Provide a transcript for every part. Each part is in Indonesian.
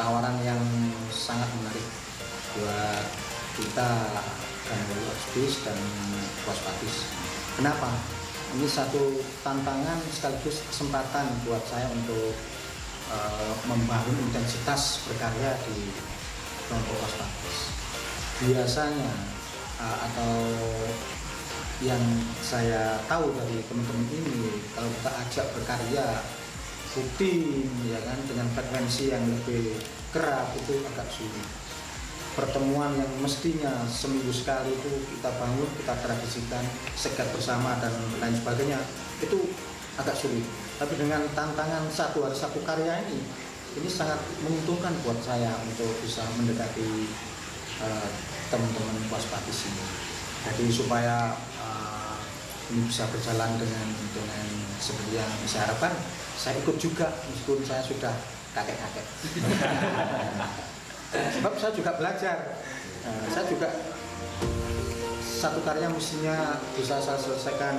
tawaran yang sangat menarik buat kita dan Waspadis dan Waspadis. Kenapa? Ini satu tantangan sekaligus kesempatan buat saya untuk membangun intensitas berkarya di kelompok Waspadis. Biasanya atau yang saya tahu dari teman-teman ini, kalau kita ajak berkarya rutin ya kan dengan frekuensi yang lebih kerap itu agak sulit. Pertemuan yang mestinya seminggu sekali itu kita bangun, kita tradisikan, sekat bersama dan lain sebagainya, itu agak sulit. Tapi dengan tantangan satu hari satu karya ini sangat menguntungkan buat saya untuk bisa mendekati teman-teman Waspadis ini. Jadi supaya ini bisa berjalan dengan seperti yang saya harapkan, saya ikut juga meskipun saya sudah kakek-kakek. Sebab saya juga belajar, saya juga satu karya mestinya bisa saya selesaikan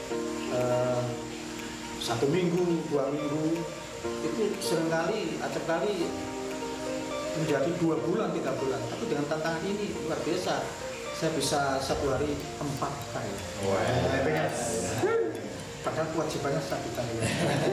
1 minggu, 2 minggu, itu seringkali, acapkali menjadi 2 bulan, 3 bulan. Tapi dengan tantangan ini luar biasa, saya bisa 1 hari 4 karya. Padahal kewajibannya 1 karya.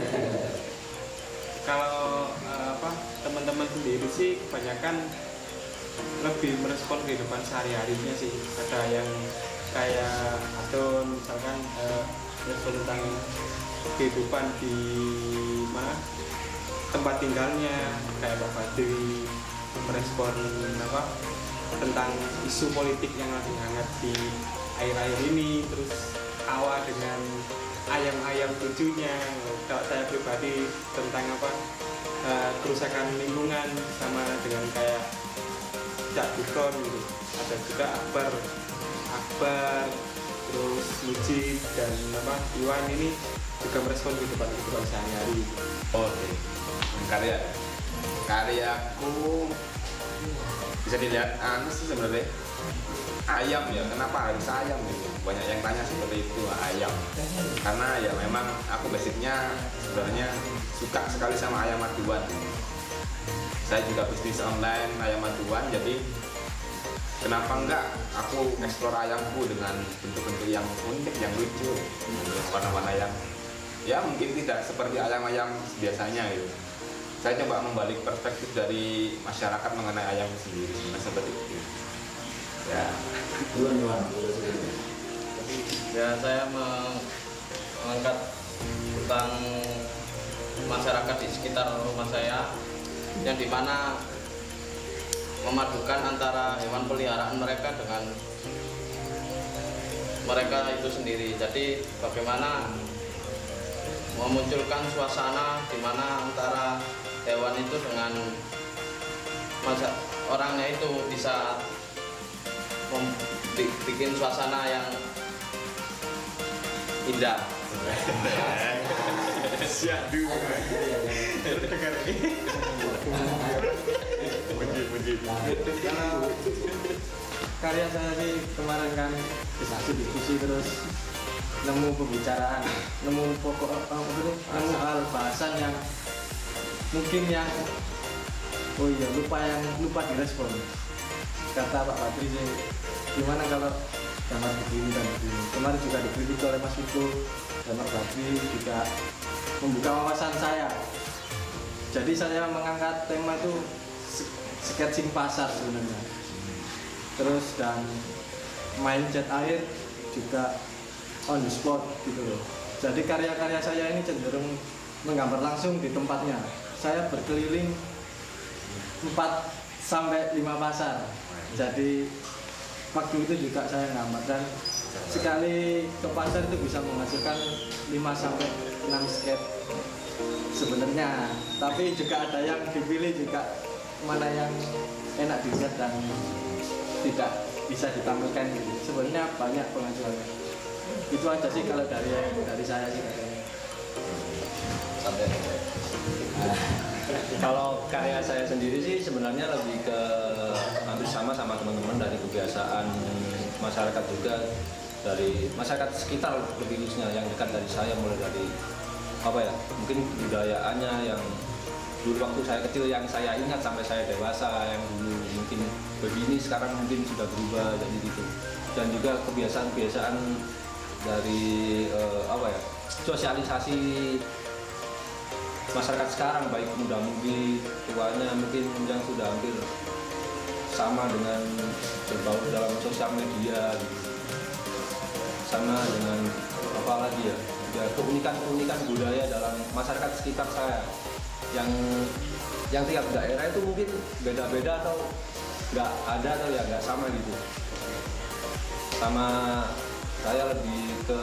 Kalau teman-teman sendiri sih kebanyakan lebih merespon kehidupan sehari-harinya sih. Ada yang kayak atau misalkan merespon tentang kehidupan di mana tempat tinggalnya, kayak Pak Fadri merespon tentang isu politik yang lagi hangat di akhir-akhir ini, terus Awa dengan ayam-ayam lucunya. Kalau saya pribadi tentang kerusakan lingkungan sama dengan kayak Cak Dukron gitu. Ada juga Akbar, terus Mujib dan Iwan ini juga merespon kehidupan sehari-hari. Oke. Karyaku bisa dilihat sih sebenarnya ayam ya. Kenapa harus ayam gitu? Banyak yang tanya seperti itu, ayam. Karena ya memang aku basicnya sebenarnya suka sekali sama ayam aduan. Saya juga bisnis online ayam aduan, jadi kenapa enggak aku explore ayamku dengan bentuk-bentuk yang unik, yang lucu, dengan warna-warna yang ya mungkin tidak seperti ayam-ayam biasanya gitu. Saya coba membalik perspektif dari masyarakat mengenai ayam sendiri, seperti itu. Ya. Ya, saya mengangkat tentang masyarakat di sekitar rumah saya, yang dimana memadukan antara hewan peliharaan mereka dengan mereka itu sendiri. Jadi bagaimana memunculkan suasana di mana antara hewan itu dengan orangnya itu bisa bikin suasana yang indah. Syahdu. Karya saya sih kemarin kan diskusi terus nemu pembicaraan, nemu nemu hal bahasan yang mungkin yang lupa direspon. Kata Pak Patri sih, gimana kalau gambar begini dan begini. Kemarin juga dikritik oleh Mas Vito, gambar Patri juga membuka wawasan saya. Jadi saya mengangkat tema itu sketching pasar sebenarnya. Terus dan main cat air juga on the spot gitu loh. Jadi karya-karya saya ini cenderung menggambar langsung di tempatnya. Saya berkeliling 4 sampai 5 pasar. Jadi waktu itu juga saya gambar, dan sekali ke pasar itu bisa menghasilkan 5 sampai 6 sketch sebenarnya. Tapi juga ada yang dipilih juga mana yang enak dilihat dan tidak bisa ditampilkan gitu. Sebenarnya banyak pengajuannya. Itu aja sih kalau dari saya sih katanya. Kalau karya saya sendiri sih sebenarnya lebih ke hampir sama teman-teman dari kebiasaan masyarakat juga, dari masyarakat sekitar lebih khususnya yang dekat dari saya, mulai dari mungkin kebudayaannya yang dulu waktu saya kecil yang saya ingat sampai saya dewasa, yang dulu mungkin begini sekarang mungkin sudah berubah jadi gitu. Dan juga kebiasaan-kebiasaan dari sosialisasi masyarakat sekarang, baik muda-mudi, tuanya mungkin yang sudah hampir sama dengan berbaur dalam sosial media gitu. Sama dengan apa lagi ya keunikan budaya dalam masyarakat sekitar saya yang tiap daerah itu mungkin beda-beda atau nggak ada atau ya nggak sama gitu. Sama saya lebih ke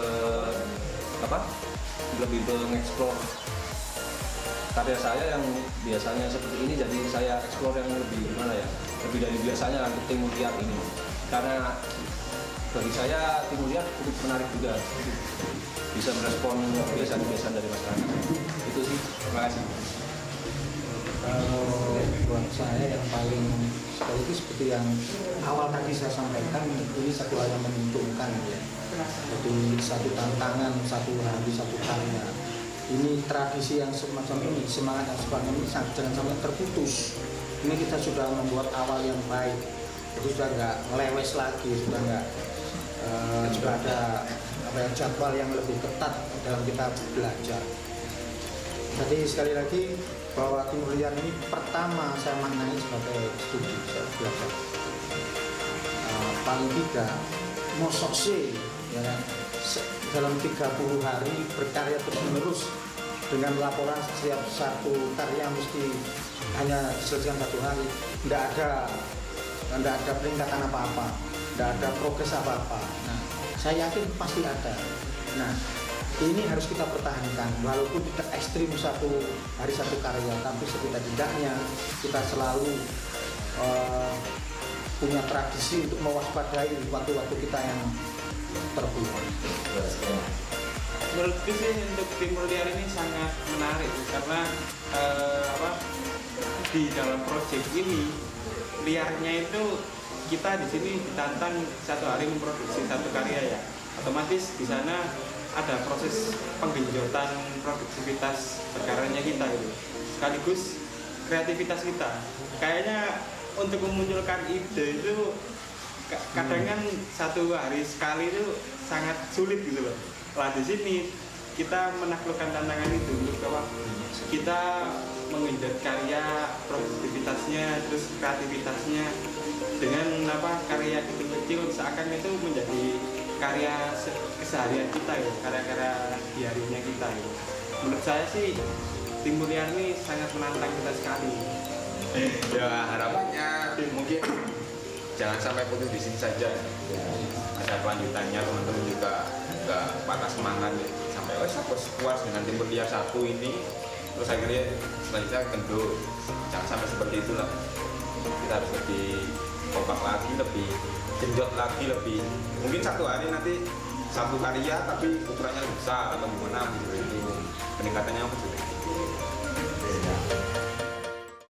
mengeksplor karya saya yang biasanya seperti ini, jadi saya eksplor yang lebih lebih dari biasanya untuk Timur Liar ini, karena bagi saya Timur Liar cukup menarik juga, bisa merespon kebiasaan-kebiasaan dari masyarakat. Itu sih, terima kasih. Kalau buat saya yang paling sekaligus seperti yang awal tadi saya sampaikan, ini satu hal yang menguntungkan ya. Jadi satu tantangan, satu hari, satu karya. Ini tradisi yang semacam ini, semangat yang seperti ini jangan sampai terputus. Ini kita sudah membuat awal yang baik, jadi sudah nggak ngelewes lagi, sudah nggak sudah ada jadwal yang lebih ketat dalam kita belajar. Jadi sekali lagi bahwa Timur Liar ini pertama saya maknai sebagai studi, saya belajar. Paling tidak mosok sih ya kan, dalam 30 hari berkarya terus-menerus dengan laporan setiap satu karya mesti hanya diselesaikan 1 hari, tidak ada peningkatan apa-apa, tidak ada progres apa-apa. Nah, saya yakin pasti ada. Nah, ini harus kita pertahankan walaupun tidak ekstrim 1 hari 1 karya, tapi setidak-tidaknya kita selalu punya tradisi untuk mewaspadai waktu-waktu kita yang terbuang. Menurutku sih untuk Timur Liar ini sangat menarik karena di dalam proyek ini liarnya itu kita di sini ditantang 1 hari memproduksi 1 karya ya, otomatis di sana ada proses penggenjotan produktivitas berkaryanya kita gitu, sekaligus kreativitas kita. Kayaknya untuk memunculkan ide itu kadang kan 1 hari sekali itu sangat sulit gitu loh. Lah di sini kita menaklukkan tantangan itu bahwa kita menggenjot karya, produktivitasnya, terus kreativitasnya dengan karya kecil-kecil seakan itu menjadi karya keseharian kita ya, karya-karya diarinya kita ya. Menurut saya sih Timur Liar ini sangat menantang kita sekali. Ya harapannya mungkin jangan sampai putus di sini saja. Ada kelanjutannya, teman-teman juga nggak patah semangat ya. Sampai puas dengan Timur Liar 1 ini, terus akhirnya selanjutnya kendor. Jangan sampai seperti itulah. Kita harus lebih kompak lagi, lebih genjot lagi, lebih mungkin 1 hari nanti 1 karya tapi ukurannya besar atau gimana gitu, itu peningkatannya apa sih?